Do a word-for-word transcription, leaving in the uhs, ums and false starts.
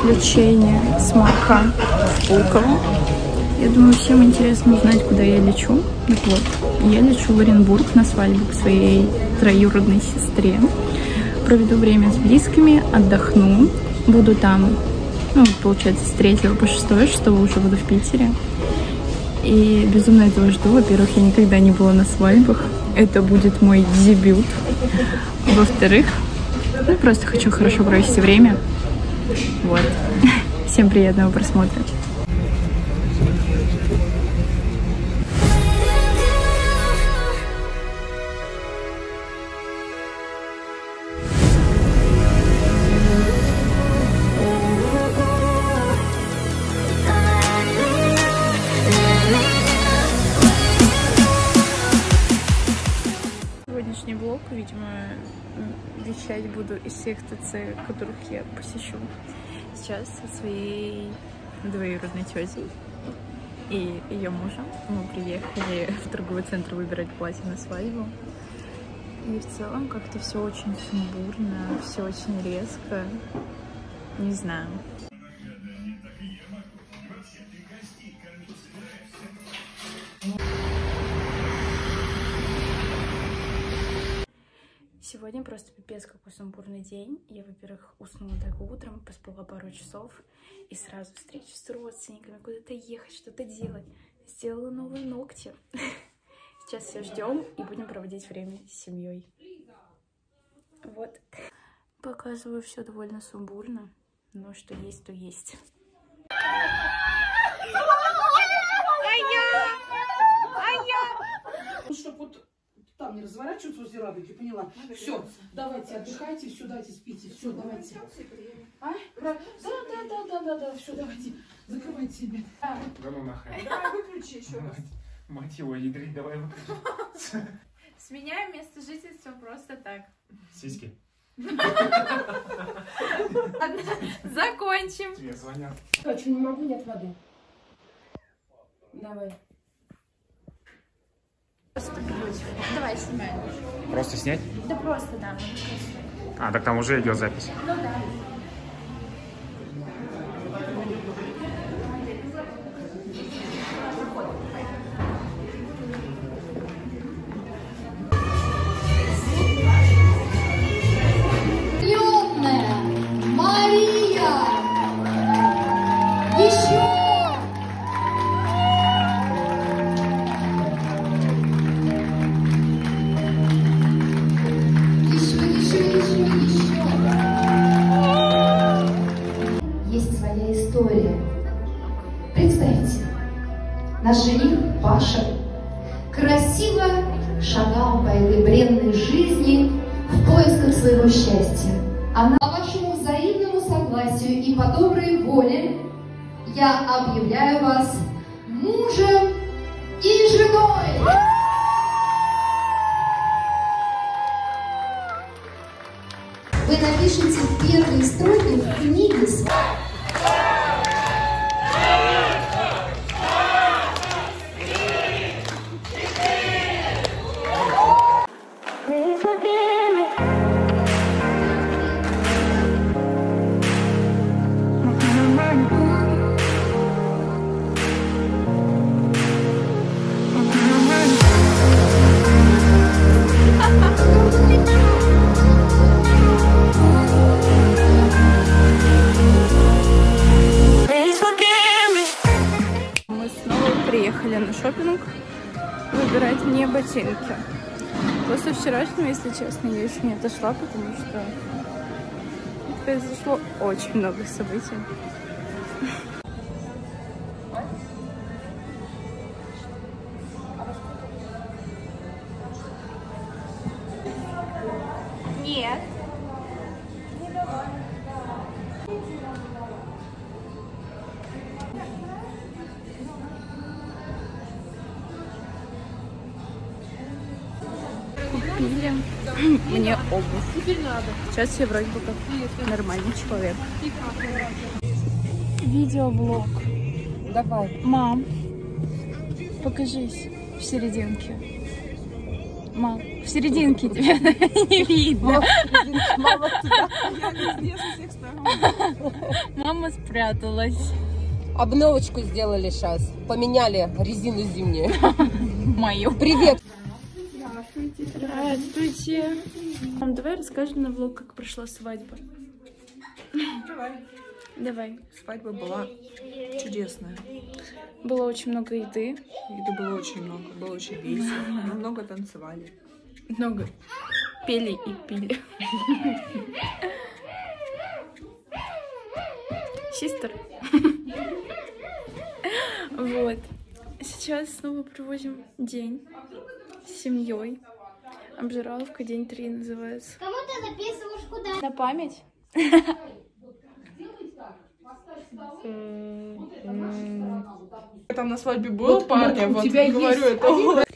приключения с Марка в Пулково. Я думаю, всем интересно узнать, куда я лечу. Так вот, я лечу в Оренбург на свадьбу к своей троюродной сестре. Проведу время с близкими, отдохну. Буду там, ну, получается, с третьего по шестое, шестого уже буду в Питере. И безумно этого жду. Во-первых, я никогда не была на свадьбах. Это будет мой дебют. Во-вторых, ну, просто хочу хорошо провести время. Вот. Всем приятного просмотра. Сегодняшний влог, видимо, вещать буду из всех ТЦ, которых я посещу. Сейчас со своей двоюродной тетей и ее мужем мы приехали в торговый центр выбирать платье на свадьбу. И в целом как-то все очень сумбурно, все очень резко. Не знаю. Сегодня просто пипец какой сумбурный день. Я, во-первых, уснула только утром, поспала пару часов и сразу встреча с родственниками, куда-то ехать, что-то делать. Сделала новые ногти. Сейчас все ждем и будем проводить время с семьей. Вот. Показываю все довольно сумбурно, но что есть, то есть. Там не разворачиваться возле Радуги, поняла? Все, давайте, отдыхайте, все, дайте, спите, все, давайте. А? Да, да, да, да, да, да, все, давайте, закрывайте себя. Да ну нахрен. Давай выключи еще раз. Мать его, ядрить, давай выключи. Сменяем место жительства просто так. Сиськи. Закончим. Тебе звонят. А что, не могу, нет воды. Давай. Давай снимаем. Просто снять? Да просто, да. А, так там уже идет запись. Ну да. Лётная Мария! Еще! Представьте, наш жених Паша красиво шагал по этой бренной жизни в поисках своего счастья. А по вашему взаимному согласию и по доброй воле я объявляю вас мужем и женой! Вы напишите первые строки в книге своей. Приехали на шопинг выбирать мне ботинки. После вчерашнего, если честно, я еще не отошла, потому что произошло очень много событий. Нет. Купили мне обувь. Сейчас я вроде бы как нормальный человек. Видеоблог. Давай. Мам, покажись в серединке. Мам, в серединке тебя не видно. Мама туда. Мама спряталась. Обновочку сделали сейчас. Поменяли резину зимнюю. Мою. Привет. Здравствуйте. Мам, давай расскажем на влог, как прошла свадьба. Давай. Давай. Свадьба была чудесная. Было очень много еды. Еды было очень много, было очень весело. Мы много танцевали. Много пели и пили. Систер. Вот. Сейчас снова проводим день с семьей. Обжираловка, день три называется. Кому ты записываешь куда? На память? Я там на свадьбе был парня, вот, говорю, это